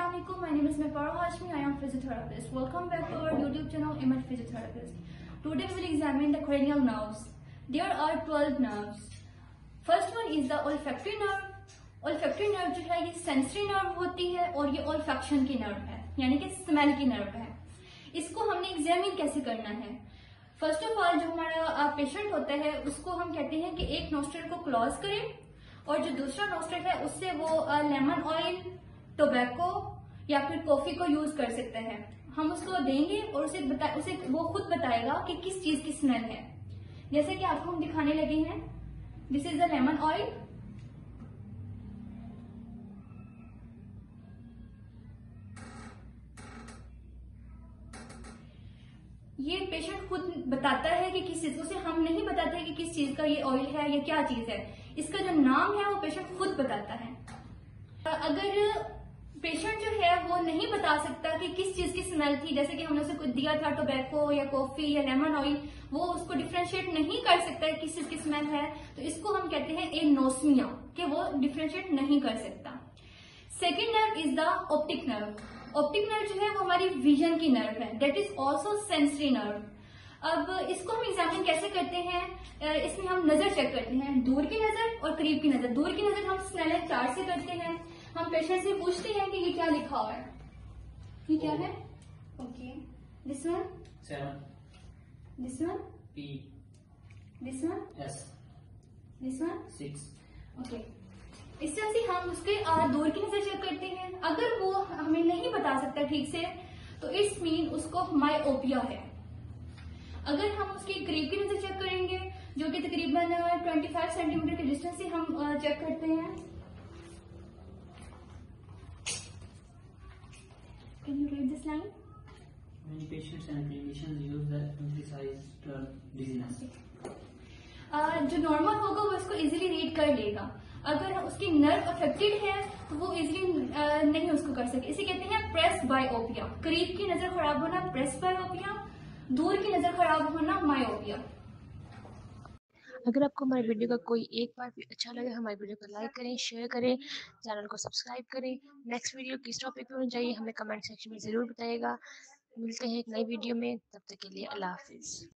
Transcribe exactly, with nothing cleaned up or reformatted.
Assalamualaikum. My name is Meparo Hashmi. I am physiotherapist. Welcome back to our YouTube channel, Image Physiotherapist. Today we will examine the cranial nerves. There are twelve nerves. First one is the olfactory nerve. Olfactory nerve जो है ये sensory nerve होती है और ये olfaction की nerve है, यानी कि smell की nerve है. इसको हमने examine कैसे करना है? फर्स्ट ऑफ ऑल जो हमारा पेशेंट होता है उसको हम कहते हैं कि एक नोस्ट्रल को क्लोज करें और जो दूसरा नोस्ट्रल है उससे वो लेमन ऑयल, टोबैको या फिर कॉफी को यूज कर सकते हैं. हम उसको देंगे और उसे बता उसे वो खुद बताएगा कि किस चीज की स्मेल है. जैसे कि आपको हम दिखाने लगे हैं, this is the lemon oil. ये पेशेंट खुद बताता है कि किस चीज, उसे हम नहीं बताते कि किस चीज का ये ऑयल है या क्या चीज है. इसका जो नाम है वो पेशेंट खुद बताता है. अगर पेशेंट जो है वो नहीं बता सकता कि किस चीज की स्मेल थी, जैसे कि हमने उसे कुछ दिया था टोबैको या कॉफी या लेमन ऑयल, वो उसको डिफ्रेंशिएट नहीं कर सकता है किस चीज की स्मेल है, तो इसको हम कहते हैं एनोस्मिया, कि वो डिफ्रेंशिएट नहीं कर सकता. Second nerve is the optic nerve. Optic nerve जो है वो हमारी विजन की नर्व है. That is also sensory nerve. अब इसको हम एग्जामिन कैसे करते हैं? इसमें हम नजर चेक करते हैं, दूर की नजर और करीब की नजर. दूर की नजर हम स्नेलर चार्ट से करते हैं. हम पेशेंट से पूछते हैं कि ये क्या लिखा हुआ है, ये क्या है? Okay, this one seven, this one P, this one S, this one six. Okay, इस तरह से हम उसके आ, दूर की नजर चेक करते हैं. अगर वो हमें नहीं बता सकता ठीक से तो इट्स मीन उसको मायोपिया है. अगर हम उसकी करीब की नजर चेक करेंगे जो कि तकरीबन पच्चीस सेंटीमीटर के डिस्टेंस से हम चेक करते हैं. Can you read this line? Many patients and clinicians use the emphasized term dizziness. जो नॉर्मल होगा वो इसको इजीली रीड कर लेगा. अगर उसकी नर्व अफेक्टेड है तो वो इजीली नहीं उसको कर सके. इसे कहते हैं प्रेस बायोपिया. करीब की नजर खराब होना प्रेस बायोपिया, दूर की नजर खराब होना मायोपिया. अगर आपको हमारे वीडियो का कोई एक पार्ट भी अच्छा लगे, हमारे वीडियो को लाइक करें, शेयर करें, चैनल को सब्सक्राइब करें. नेक्स्ट वीडियो किस टॉपिक पे होनी चाहिए हमें कमेंट सेक्शन में ज़रूर बताइएगा. मिलते हैं एक नई वीडियो में, तब तक के लिए अल्लाह हाफिज़.